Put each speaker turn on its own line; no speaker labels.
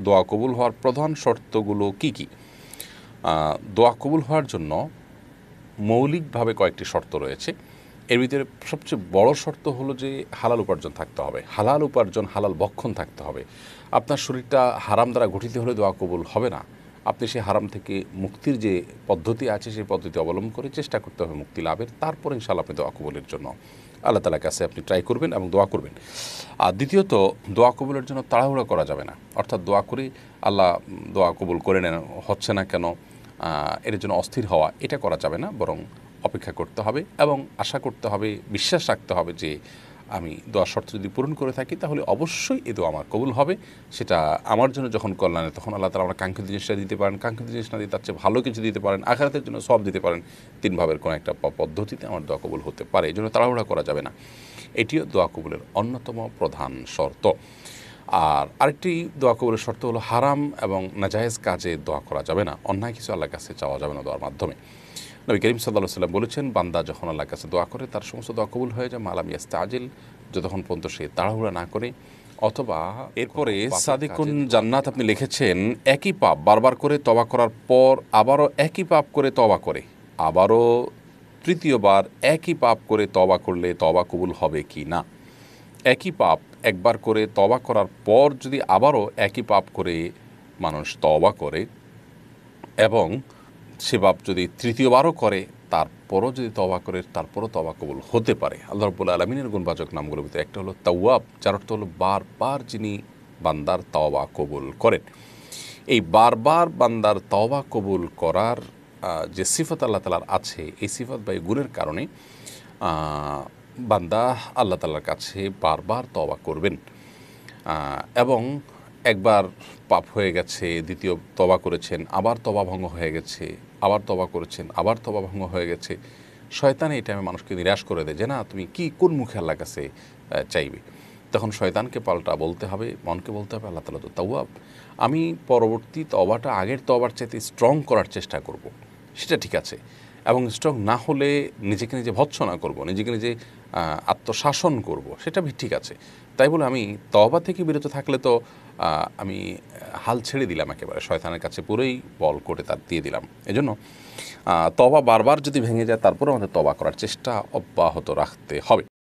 দোয়া কবুল হওয়ার প্রধান শর্তগুলো কি কি? দোয়া কবুল হওয়ার জন্য মৌলিকভাবে কয়েকটি শর্ত রয়েছে। এর ভিতরে সবচেয়ে বড় শর্ত হলো যে হালাল উপার্জন থাকতে হবে। হালাল উপার্জন, হালাল ভক্ষণ থাকতে হবে। আপনার শরীরটা হারাম দ্বারা গঠিত হলে দোয়া কবুল হবে না। আপনি সেই হারাম থেকে মুক্তির যে পদ্ধতি আছে সেই পদ্ধতি অবলম্বন করে চেষ্টা করতে হবে মুক্তি লাভের। তারপর ইনশাআল্লাহ আপনি দোয়া কবুলের জন্য আল্লাহ তাআলার কাছে আপনি ট্রাই করবেন এবং দোয়া করবেন। আর দ্বিতীয়ত, দোয়া কবুলের জন্য তাড়াহুড়া করা যাবে না। অর্থাৎ দোয়া করে আল্লাহ দোয়া কবুল করে নেন, হচ্ছে না কেন, এর জন্য অস্থির হওয়া, এটা করা যাবে না। বরং অপেক্ষা করতে হবে এবং আশা করতে হবে, বিশ্বাস রাখতে হবে যে আমি দোয়া শর্ত যদি পূরণ করে থাকি তাহলে অবশ্যই এ দোয়া আমার কবুল হবে। সেটা আমার জন্য যখন কল্যাণে, তখন আল্লাহ তাআলা আমার কাঙ্ক্ষিত জিনিসটা দিতে পারেন, কাঙ্ক্ষিত জিনিস না দিয়ে তার চেয়ে ভালো কিছু দিতে পারেন, আখিরাতের জন্য সব দিতে পারেন। তিন ভাবের কোনো একটা পদ্ধতিতে আমার দোয়া কবুল হতে পারে। এই জন্য তাড়াহুড়া করা যাবে না। এটিও দোয়া কবুলের অন্যতম প্রধান শর্ত। আর আরেকটি দোয়া কবুলের শর্ত হলো হারাম এবং নাজায়েজ কাজে দোয়া করা যাবে না। অন্যায় কিছু আল্লাহর কাছে চাওয়া যাবে না দোয়ার মাধ্যমে। নবী করিম সাল্লাল্লাহু আলাইহি ওয়াসাল্লাম বলেছেন, বান্দা যখন আল্লাহর কাছে দোয়া করে তার সমস্ত দোয়া কবুল হয়ে যায় মালাম ইয়াস্তাজিল, যতক্ষণ পর্যন্ত সে তাড়াহুড়া না করে। অথবা এরপরে সাদিকুন জান্নাত আপনি লিখেছেন, একই পাপ বারবার করে তওবা করার পর আবারও একই পাপ করে তওবা করে, আবারও তৃতীয়বার একই পাপ করে তওবা করলে তওবা কবুল হবে কি না। একই পাপ একবার করে তওবা করার পর যদি আবারও একই পাপ করে মানুষ তওবা করে এবং সে পাপ যদি তৃতীয়বারও করে, তারপরও যদি তওবা করে, তারপরও তওবা কবুল হতে পারে। আল্লাহ রাব্বুল আলামিনের গুণবাচক নামগুলোর ভিতরে একটা হলো তাওয়াব, যার অর্থ হলো বারবার যিনি বান্দার তওবা কবুল করেন। এই বারবার বান্দার তওবা কবুল করার যে সিফত আল্লাহ তাআলার আছে, এই সিফত বা এই গুণের কারণে বান্দা আল্লাহ তাআলার কাছে বারবার তওবা করবেন এবং একবার পাপ হয়ে গেছে, দ্বিতীয় তওবা করেছেন, আবার তওবা ভঙ্গ হয়ে গেছে, আবার তওবা করেছেন, আবার তওবা ভঙ্গ হয়ে গেছে। শয়তান এই টাইমে মানুষকে নিরাশ করে দেয় যে না, তুমি কি কোন মুখে আল্লাহর কাছে চাইবে। তখন শয়তানকে পাল্টা বলতে হবে, মনকে বলতে হবে, আল্লাহ তাআলা তো তাওয়াব, আমি পরবর্তী তওবাটা আগের তওবার চাইতে স্ট্রং করার চেষ্টা করব। সেটা ঠিক আছে। এবং স্ট্রং না হলে নিজেকে নিজে ভৎসনা করব, নিজেকে নিজে আত্মশাসন করব, সেটা ঠিক আছে। তাই বলে আমি তওবা থেকে বিরত থাকলে তো আমি হাল ছেড়ে দিলাম, একেবারে শয়তানের কাছে পুরোই বল করে তার দিয়ে দিলাম। এজন্য তওবা বারবার যদি ভেঙে যায়, তারপরেও আমাদের তওবা করার চেষ্টা অব্যাহত রাখতে হবে।